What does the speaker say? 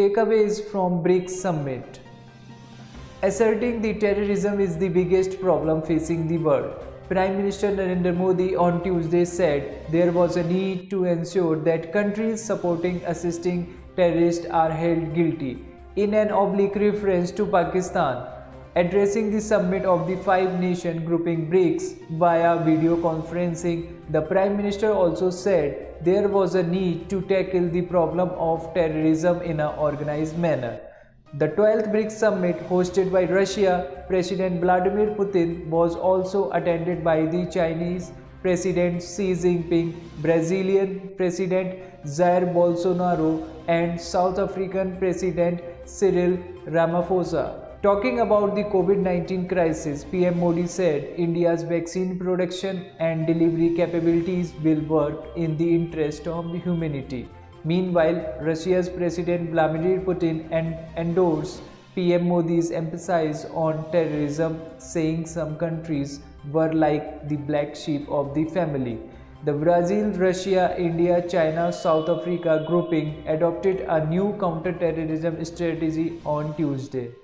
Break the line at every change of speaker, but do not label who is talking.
Takeaways from BRICS Summit. Asserting the terrorism is the biggest problem facing the world. Prime Minister Narendra Modi on Tuesday said there was a need to ensure that countries supporting assisting terrorists are held guilty, in an oblique reference to Pakistan. Addressing the summit of the five-nation grouping BRICS via video conferencing, the Prime Minister also said there was a need to tackle the problem of terrorism in an organized manner. The 12th BRICS summit, hosted by Russia President Vladimir Putin, was also attended by the Chinese President Xi Jinping, Brazilian President Jair Bolsonaro, and South African President Cyril Ramaphosa. Talking about the COVID-19 crisis, PM Modi said India's vaccine production and delivery capabilities will work in the interest of humanity. Meanwhile, Russia's President Vladimir Putin endorsed PM Modi's emphasis on terrorism, saying some countries were like the black sheep of the family. The Brazil, Russia, India, China, South Africa grouping adopted a new counter-terrorism strategy on Tuesday.